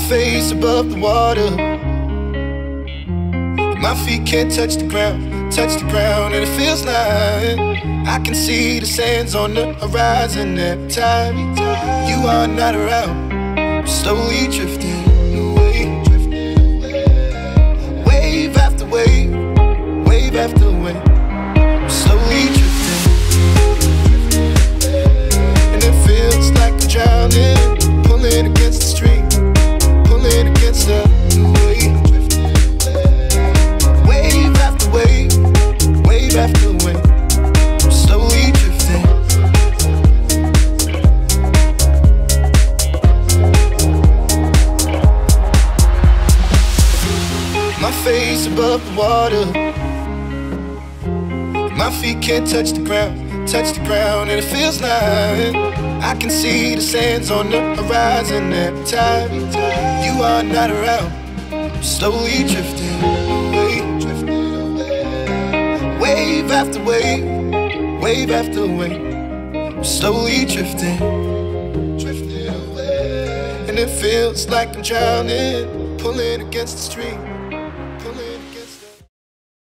face above the water. My feet can't touch the ground, and it feels like I can see the sands on the horizon every time you are not around. I'm slowly drifting away, wave after wave, wave after wave. I'm slowly drifting, and it feels like I'm drowning, pulling against the stream, pulling against the wave. Wave after wave, wave after wave. I'm slowly drifting. My face above the water. My feet can't touch the ground, and it feels like I can see the sands on the horizon every time you are not around. I'm slowly drifting away, wave after wave, wave after wave. I'm slowly drifting, and it feels like I'm drowning, pulling against the stream.